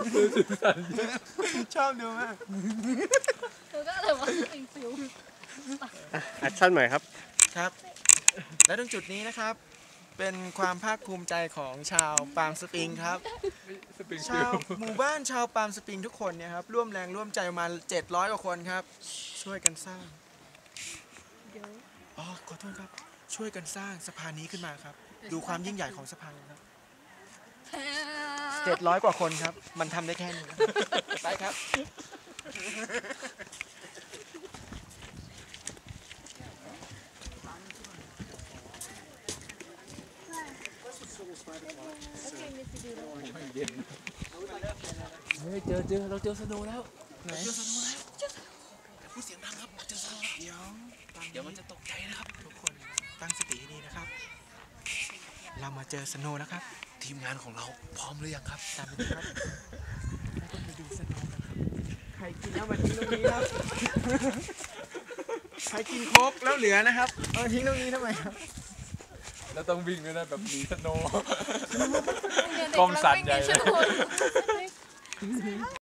ชอบดูมากหนูก็เลยว่าสิงฟิวแอคชั่นใหม่ครับครับและตรงจุดนี้นะครับเป็นความภาคภูมิใจของชาวปาล์มสปริงครับชาวหมู่บ้านชาวปาล์มสปริงทุกคนเนี่ยครับร่วมแรงร่วมใจมา700 กว่าคนครับช่วยกันสร้างขอโทษครับช่วยกันสร้างสะพานนี้ขึ้นมาครับดูความยิ่งใหญ่ของสะพานครับ700 กว่าคนครับมันทำได้แค่นี้ไปครับเฮ้ยเจอเราเจอสโนว์แล้วเจอสโนว์แล้วพูดเสียงดังครับเจอสโนว์เดี๋ยวมันจะตกใจนะครับทุกคนตั้งสติให้ดีนะครับเรามาเจอสโนว์แล้วครับทีมงานของเราพร้อมหรือยังครับตามไปดูครับต้องไปดูสโนว์กันครับใครกินแล้วมาทิ้งตรงนี้ครับใครกินโค้กแล้วเหลือนะครับทิ้งตรงนี้ทำไมครับแล้วต้องวิ่งด้วยนะแบบมีสโนว์กล้องสั่นใหญ่เลย